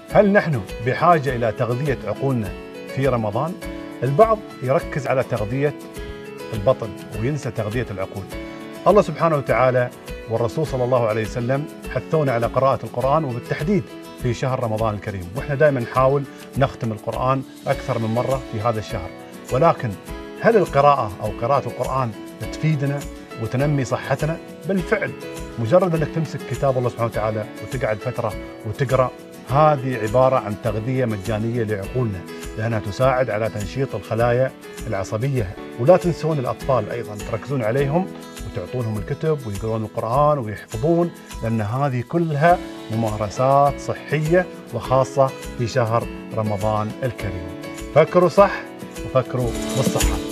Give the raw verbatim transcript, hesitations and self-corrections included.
هل نحن بحاجة إلى تغذية عقولنا في رمضان؟ البعض يركز على تغذية البطن وينسى تغذية العقول. الله سبحانه وتعالى والرسول صلى الله عليه وسلم حثونا على قراءة القرآن، وبالتحديد في شهر رمضان الكريم، وإحنا دائما نحاول نختم القرآن أكثر من مرة في هذا الشهر. ولكن هل القراءة أو قراءة القرآن تفيدنا وتنمي صحتنا؟ بالفعل، مجرد أنك تمسك كتاب الله سبحانه وتعالى وتقعد فترة وتقرأ، هذه عبارة عن تغذية مجانية لعقولنا، لأنها تساعد على تنشيط الخلايا العصبية. ولا تنسون الأطفال أيضا، تركزون عليهم وتعطونهم الكتب ويقرؤون القرآن ويحفظون، لأن هذه كلها ممارسات صحية وخاصة في شهر رمضان الكريم. فكروا صح وفكروا بالصحة.